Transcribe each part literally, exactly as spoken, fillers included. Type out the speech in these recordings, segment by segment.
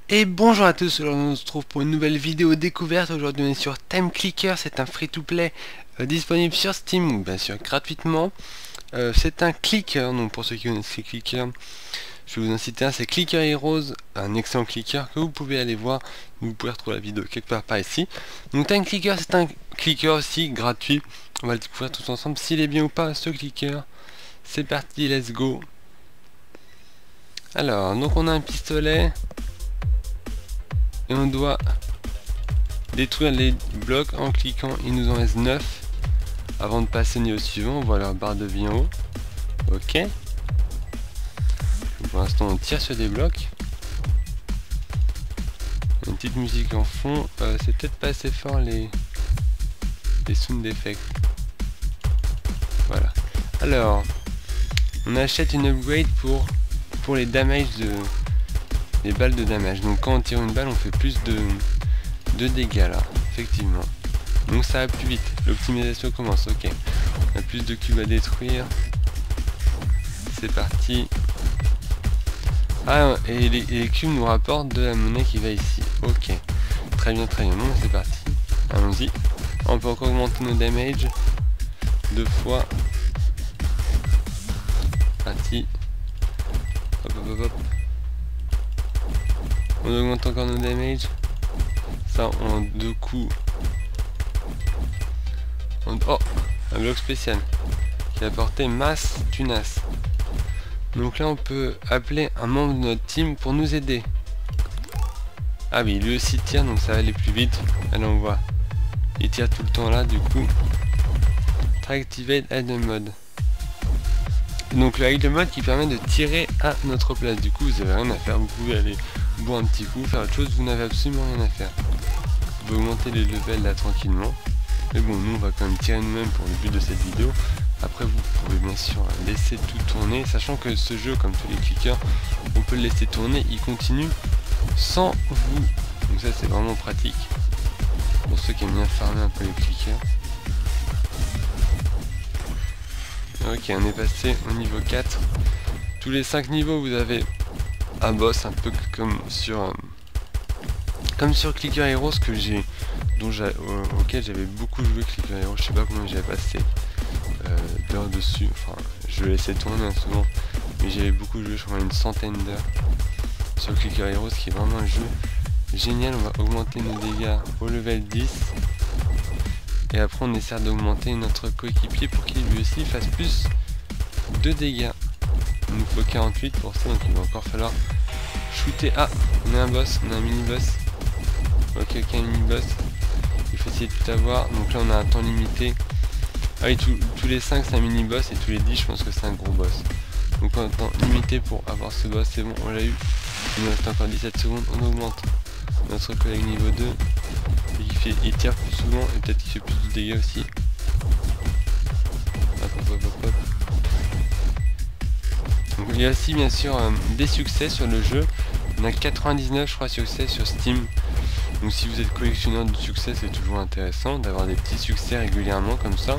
Et bonjour à tous, aujourd'hui on se retrouve pour une nouvelle vidéo découverte. Aujourd'hui on est sur Time Clicker, c'est un free-to-play euh, disponible sur Steam, ou bien sûr gratuitement. Euh, c'est un clicker, donc pour ceux qui connaissent les clickers, je vais vous en citer un, c'est Clicker Heroes, un excellent clicker que vous pouvez aller voir. Vous pouvez retrouver la vidéo quelque part par ici. Donc Time Clicker, c'est un clicker aussi gratuit, on va le découvrir tous ensemble s'il est bien ou pas ce clicker. C'est parti, let's go. Alors, donc on a un pistolet. Et on doit détruire les blocs en cliquant. Il nous en reste neuf avant de passer au niveau suivant. On voit leur barre de vie en haut. Ok. Pour l'instant on tire sur des blocs. Une petite musique en fond. Euh, c'est peut-être pas assez fort les, les sound effects. Voilà. Alors, on achète une upgrade pour, pour les damages de... les balles de damage. Donc quand on tire une balle on fait plus de, de dégâts là, effectivement. Donc ça va plus vite, l'optimisation commence, ok. On a plus de cubes à détruire. C'est parti. Ah, et les, et les cubes nous rapportent de la monnaie qui va ici. Ok. Très bien, très bien. Bon, c'est parti. Allons-y. On peut encore augmenter nos damages. Deux fois. Parti. Hop, hop, hop, hop. On augmente encore nos damage. Ça en deux coups. On... Oh, un bloc spécial qui a apporté masse tunas. Donc là on peut appeler un membre de notre team pour nous aider. Ah oui, lui aussi tire, donc ça va aller plus vite. Allez, on voit. Il tire tout le temps là, du coup. Activate idle mode. Donc le idle mode qui permet de tirer à notre place. Du coup vous avez rien à faire, vous pouvez aller boire un petit coup, faire autre chose, vous n'avez absolument rien à faire. Vous pouvez augmenter les levels là tranquillement. Mais bon, nous on va quand même tirer nous-mêmes pour le but de cette vidéo. Après vous pouvez bien sûr laisser tout tourner, sachant que ce jeu, comme tous les clickers, on peut le laisser tourner, il continue sans vous. Donc ça c'est vraiment pratique pour ceux qui aiment bien farmer un peu les clickers. Ok, on est passé au niveau quatre. Tous les cinq niveaux vous avez un boss, un peu comme sur euh, comme sur Clicker Heroes que j'ai dont j'ai euh, auquel j'avais beaucoup joué. Clicker Heroes, je sais pas combien j'avais passé euh, d'heures dessus, enfin je laissais tourner hein, souvent, mais j'avais beaucoup joué, je crois une centaine d'heures sur Clicker Heroes, qui est vraiment un jeu génial. On va augmenter nos dégâts au level dix et après on essaie d'augmenter notre coéquipier pour qu'il lui aussi fasse plus de dégâts. Il nous faut quarante-huit pour ça, donc il va encore falloir shooter. Ah, on a un boss, on a un mini boss. Ok, ok, un mini boss. Il faut essayer de tout avoir. Donc là on a un temps limité. Ah oui, tout, tous les cinq c'est un mini boss et tous les dix je pense que c'est un gros boss. Donc on a un temps limité pour avoir ce boss, c'est bon, on l'a eu. Il nous reste encore dix-sept secondes, on augmente notre collègue niveau deux. Et il, fait, il tire plus souvent et peut-être qu'il fait plus de dégâts aussi. Hop, hop, hop, hop, hop. Donc il y a aussi bien sûr euh, des succès sur le jeu. On a quatre-vingt-dix-neuf je crois succès sur Steam. Donc si vous êtes collectionneur de succès, c'est toujours intéressant d'avoir des petits succès régulièrement comme ça.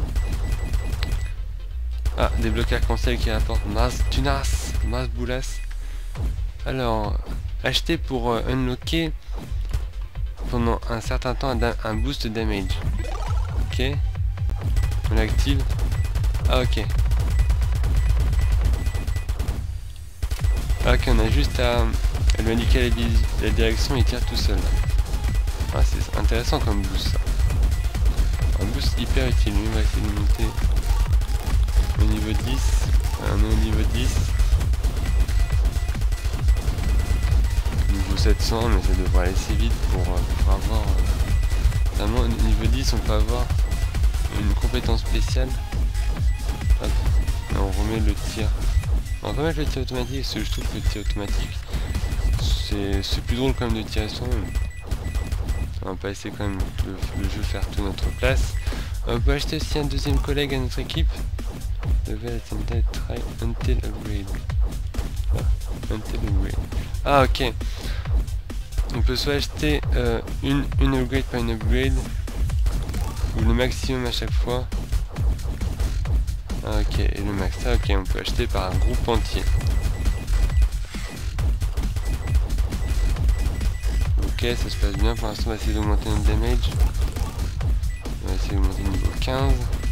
Ah, des blocs arc-en-ciel qui apportent masse tunas, masse boulas. Alors, acheter pour euh, unlocker pendant un certain temps un, un boost damage. Ok. On l'active. Ah ok. Ok, on a juste à, à lui indiquer la, la direction et il tire tout seul. Ah, c'est intéressant comme boost ça. Un boost hyper utile. Lui, on va essayer de monter au niveau dix. On est au niveau dix. Niveau sept cents, mais ça devrait aller assez vite pour, pour avoir... Euh, vraiment, au niveau dix, on peut avoir une compétence spéciale. Hop. Là, on remet le tir. On va mettre le tir automatique parce que je trouve que le tir automatique c'est plus drôle quand même de tirer soi-même. On va pas essayer quand même le, le jeu faire tout notre place. On peut acheter aussi un deuxième collègue à notre équipe. Level attended try until upgrade. Ah, until upgrade. Ah ok. On peut soit acheter euh, une, une upgrade par une upgrade ou le maximum à chaque fois. Ah, ok, et le max, ah, ok, on peut acheter par un groupe entier. Ok, ça se passe bien. Pour l'instant, on va essayer d'augmenter notre damage. On va essayer d'augmenter niveau quinze.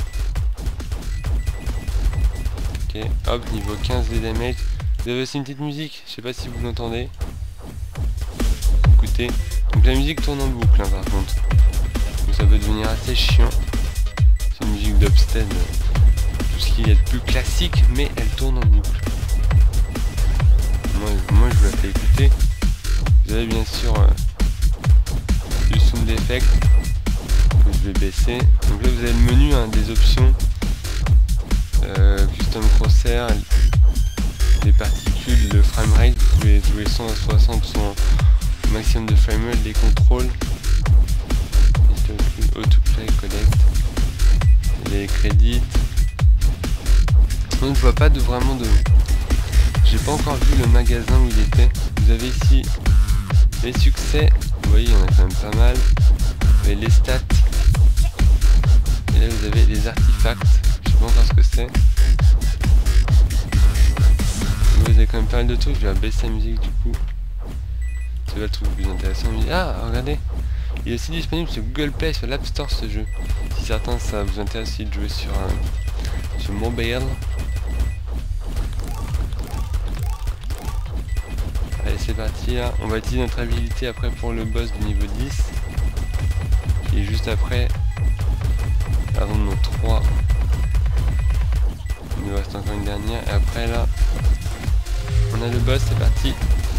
Ok, hop, niveau quinze les damage. Vous avez aussi une petite musique, je sais pas si vous l'entendez. Écoutez, donc la musique tourne en boucle hein, par contre. Donc ça peut devenir assez chiant. C'est une musique d'Upstead, tout ce qu'il y a de plus classique, mais elle tourne en boucle. Moi, moi je vous la fais écouter. Vous avez bien sûr euh, du sound effect que je vais baisser. Donc là vous avez le menu hein, des options. Euh, custom crosshair, les particules, le framerate, vous pouvez jouer cent à soixante son maximum de framerate, les contrôles, autoplay, collect, les crédits. Donc je vois pas de vraiment de... J'ai pas encore vu le magasin où il était. Vous avez ici les succès, vous voyez il y en a quand même pas mal. Vous avez les stats. Et là vous avez les artefacts. Je sais pas encore ce que c'est. Vous avez quand même pas mal de trucs. Je vais baisser la musique du coup. C'est là le truc le plus intéressant. Ah regardez, il est aussi disponible sur Google Play, sur l'App Store ce jeu. Si certains ça vous intéresse aussi de jouer sur un sur mobile. Allez c'est parti là. On va utiliser notre habilité après pour le boss du niveau dix. Et juste après. Avant de nos trois. Il nous reste encore une dernière. Et après là. On a le boss, c'est parti.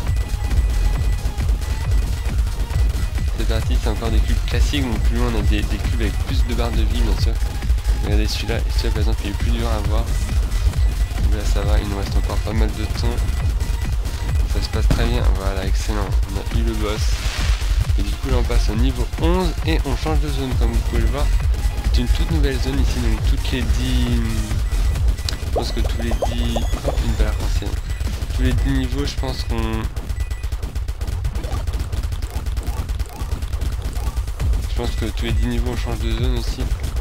C'est parti, c'est encore des cubes classiques, donc plus loin on a des, des cubes avec plus de barres de vie bien sûr. Regardez celui-là, et celui-là par exemple il est plus dur à voir. Donc là ça va, il nous reste encore pas mal de temps. Ça se passe très bien, voilà excellent. On a eu le boss. Et du coup là on passe au niveau onze et on change de zone comme vous pouvez le voir. C'est une toute nouvelle zone ici, donc toutes les dix... Je pense que tous les dix... Oh, une belle arc-en-ciel. Tous les dix niveaux je pense qu'on... Je pense que tous les dix niveaux on change de zone aussi.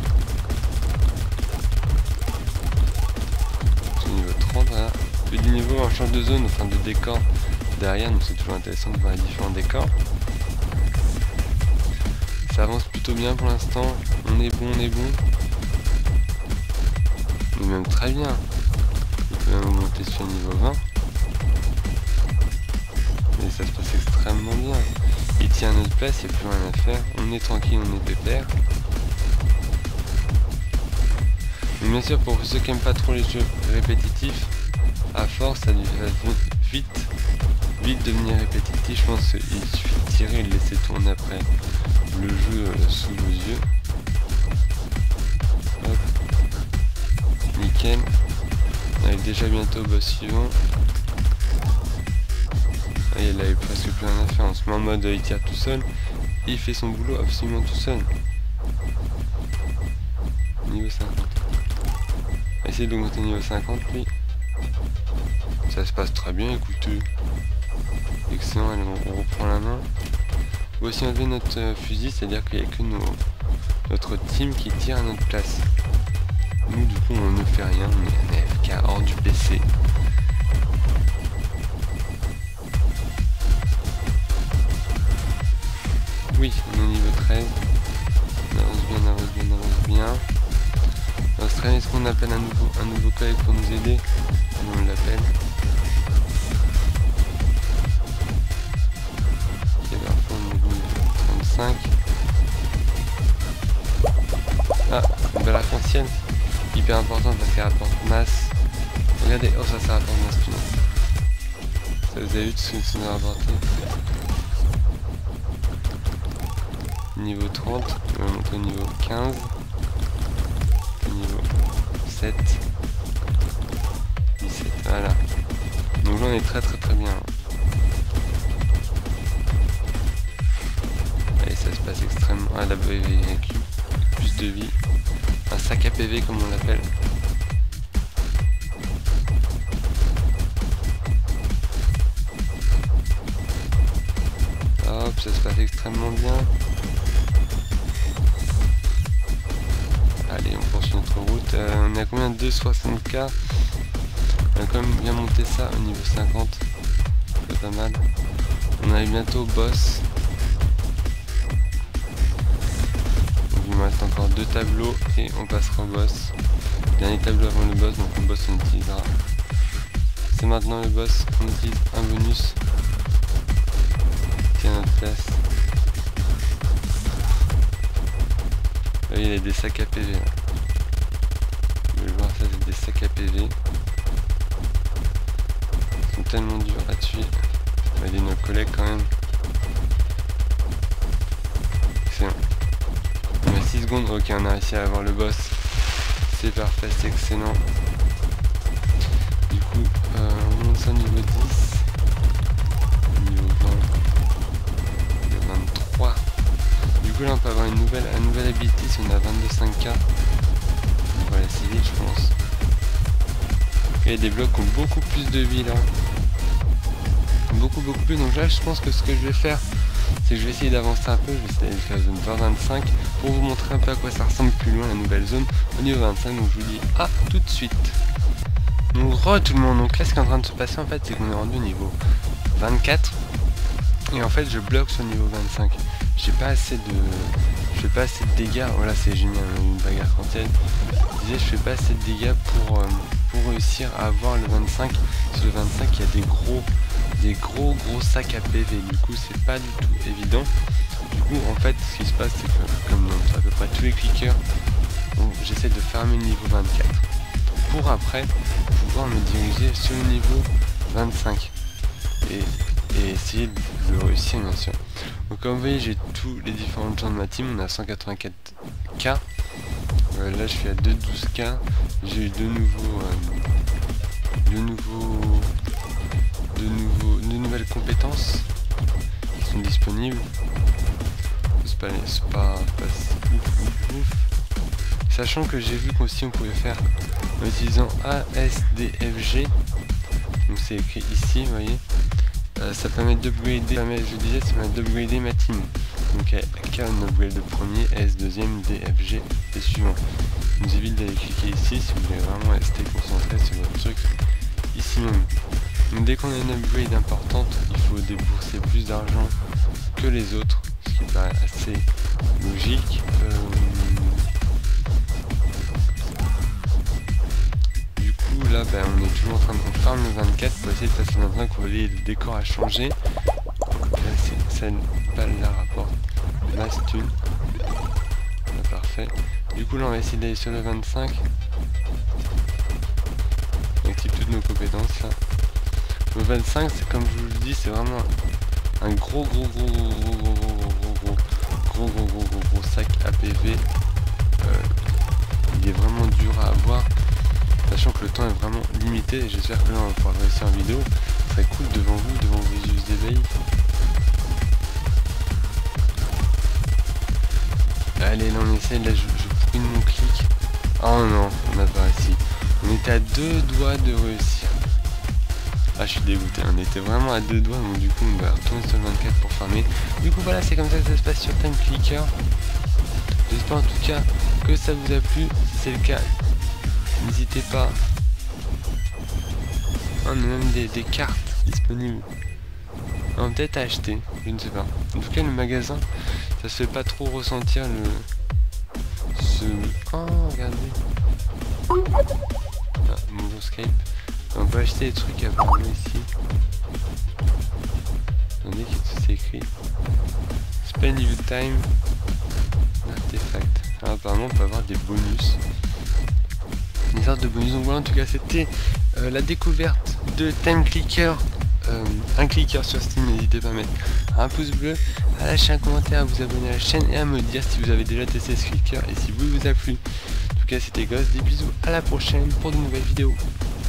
C'est niveau trente voilà. Tous les dix niveaux on change de zone, enfin de décor derrière, donc c'est toujours intéressant de voir les différents décors. Ça avance plutôt bien pour l'instant, on est bon, on est bon. On est même très bien. On peut même monter sur le niveau vingt. Et ça se passe extrêmement bien. Il tient à notre place, il n'y a plus rien à faire. On est tranquille, on est pépère. Mais bien sûr, pour ceux qui n'aiment pas trop les jeux répétitifs, à force, ça va vite, vite devenir répétitif. Je pense qu'il suffit de tirer et de laisser tourner après le jeu euh, sous vos yeux. Hop. Nickel. On arrive déjà bientôt au boss suivant. Et il avait presque plus rien à faire, on se met en mode il tire tout seul et il fait son boulot absolument tout seul. Niveau cinquante. On va essayer d'augmenter niveau cinquante lui. Ça se passe très bien, écoutez. Excellent, allez, on reprend la main. On va aussi enlever notre euh, fusil, c'est-à-dire qu'il n'y a que nos, notre team qui tire à notre place. Nous du coup on ne fait rien, on est A F K hors du P C. Oui, on est au niveau treize. On avance bien, on avance bien, on avance bien. On va se traîner, est-ce qu'on appelle un nouveau, un nouveau collègue pour nous aider? On l'appelle. Ok, parfois on est au niveau trente-cinq. Ah, une belle arc-en-ciel. Hyper important parce qu'elle rapporte masse. Regardez, oh ça, ça rapporte masse, putain. Ça vous avez vu tout ce que ça nous a rapporté? Niveau trente, on va monter au niveau quinze, niveau sept, dix-sept, voilà. Donc là on est très très très bien. Et ça se passe extrêmement... Ah là-bas il y a plus de vie. Un sac à P V comme on l'appelle. Hop, ça se passe extrêmement bien. Allez, on poursuit notre route. Euh, on est à combien de deux virgule soixante K? On a quand même bien monté ça au niveau cinquante. C'est pas mal. On arrive bientôt au boss. reste encore deux tableaux et on passera au boss. Dernier tableau avant le boss, donc le boss on utilisera. C'est maintenant le boss, on utilise un bonus. Tiens notre place. Là, il y a des sacs à P V là. Vous pouvez le voir, ça c'est des sacs à P V. Ils sont tellement durs à tuer. On va aider nos collègues quand même. Excellent. On a six secondes, ok on a réussi à avoir le boss. C'est parfait, c'est excellent. Du coup, euh, on monte ça au niveau dix. Niveau vingt. Niveau vingt-trois. Du coup là on peut avoir une nouvelle, un nouvel ability si on a vingt-deux cinq K. On va aller assez vite je pense. Et il y a des blocs qui ont beaucoup plus de vie là. Beaucoup beaucoup plus. Donc là je pense que ce que je vais faire, c'est que je vais essayer d'avancer un peu. Je vais essayer de faire la zone vingt vingt-cinq pour vous montrer un peu à quoi ça ressemble plus loin la nouvelle zone au niveau vingt-cinq. Donc je vous dis à tout de suite. Donc re tout le monde. Donc là ce qui est en train de se passer en fait c'est qu'on est rendu au niveau vingt-quatre. Et en fait je bloque sur le niveau vingt-cinq. J'ai pas assez de. Je fais pas assez de dégâts. Voilà c'est génial, une bagarre quantienne. Je disais je fais pas assez de dégâts pour, euh, pour réussir à avoir le vingt-cinq. Sur le vingt-cinq il y a des gros des gros gros sacs à P V. Du coup c'est pas du tout évident. Du coup en fait ce qui se passe c'est que comme dans à peu près tous les clickers, j'essaie de fermer le niveau vingt-quatre. Pour après pouvoir me diriger sur le niveau vingt-cinq. Et, et essayer de le réussir bien sûr. Donc comme vous voyez j'ai tous les différents gens de ma team, on a cent quatre-vingt-quatre K. Euh, là je suis à deux cent douze K. J'ai eu de nouveaux euh, de nouveaux de nouveaux de nouvelles compétences qui sont disponibles. C'est pas, c'est pas, pas ouf, ouf, ouf. Sachant que j'ai vu qu'aussi on pouvait faire en utilisant A S D F G. Donc c'est écrit ici, vous voyez. Euh, ça permet d'upgrader, je disais, ça permet d'upgrader ma team. Donc K on upgrade le premier, S deuxième, D, F, G et suivant. Ça nous évite d'aller cliquer ici si vous voulez vraiment rester concentré sur votre truc ici même. Donc dès qu'on a une upgrade importante, il faut débourser plus d'argent que les autres, ce qui paraît assez logique. Euh, Là ben, on est toujours en train de on farm le vingt-quatre pour essayer de passer le vingt-cinq. Vous voyez le décor a changé. Là c'est celle balle là rapporte la stun. Là, parfait. Du coup là on va essayer d'aller sur le vingt-cinq. On active toutes nos compétences là. Le vingt-cinq c'est comme je vous le dis, c'est vraiment un gros gros gros gros gros gros gros gros gros gros gros gros gros gros sac A P V. Euh, il est vraiment dur à avoir. Sachant que le temps est vraiment limité et j'espère que là on va pouvoir réussir en vidéo. Ça serait cool devant vous, devant vos yeux d'éveil. Allez là on essaie, là je, je prime mon clic. Oh non, on n'a pas réussi. On était à deux doigts de réussir. Ah je suis dégoûté, on était vraiment à deux doigts donc du coup on va retourner sur le vingt-quatre pour farmer. Du coup voilà c'est comme ça que ça se passe sur Time Clicker. J'espère en tout cas que ça vous a plu, si c'est le cas. N'hésitez pas. On a même des, des cartes disponibles. On va peut-être acheter, je ne sais pas. En tout cas le magasin, ça se fait pas trop ressentir le... Ce... Oh regardez. Ah, bonjour Skype. On peut acheter des trucs à voir ici. Attendez qu'est-ce que c'est écrit. Spend your time. Artefact. Alors apparemment on peut avoir des bonus. Des sortes de bonus. Donc voilà, en tout cas c'était euh, la découverte de Time Clicker, euh, un clicker sur Steam. N'hésitez pas à mettre un pouce bleu, à lâcher un commentaire, à vous abonner à la chaîne et à me dire si vous avez déjà testé ce clicker et si vous vous a plu. En tout cas c'était Ghost, des bisous, à la prochaine pour de nouvelles vidéos.